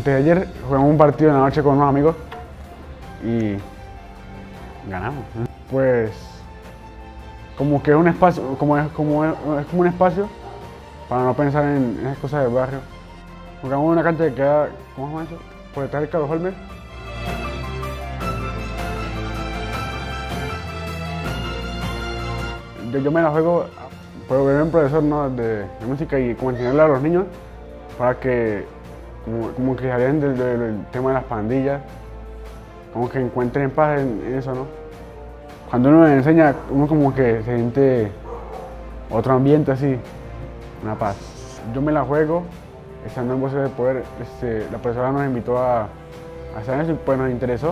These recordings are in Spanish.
Antes de ayer jugamos un partido en la noche con unos amigos y ganamos. Pues como que es un espacio, es como un espacio para no pensar en esas cosas del barrio. Jugamos en una cancha que queda, ¿cómo se llama eso? Por detrás del Carlos Holmes. Yo me la juego, pero ver un profesor, ¿no?, de música y como enseñarle a los niños para que como que se alejen del tema de las pandillas, como que encuentren paz en eso, ¿no? Cuando uno les enseña, uno como que se siente otro ambiente así, una paz. Yo me la juego, estando en Voces del Poder, la profesora nos invitó a hacer eso y pues nos interesó.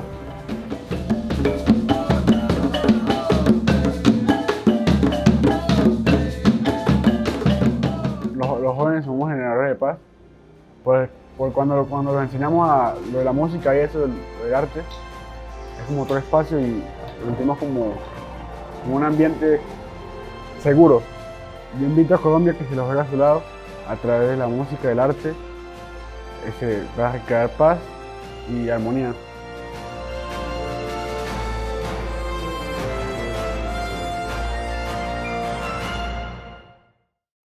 Los jóvenes somos generadores de paz, pues cuando los enseñamos a lo de la música y eso, del arte, es como otro espacio y lo sentimos como un ambiente seguro. Yo invito a Colombia que se lo juegue a su lado a través de la música y del arte, para crear paz y armonía.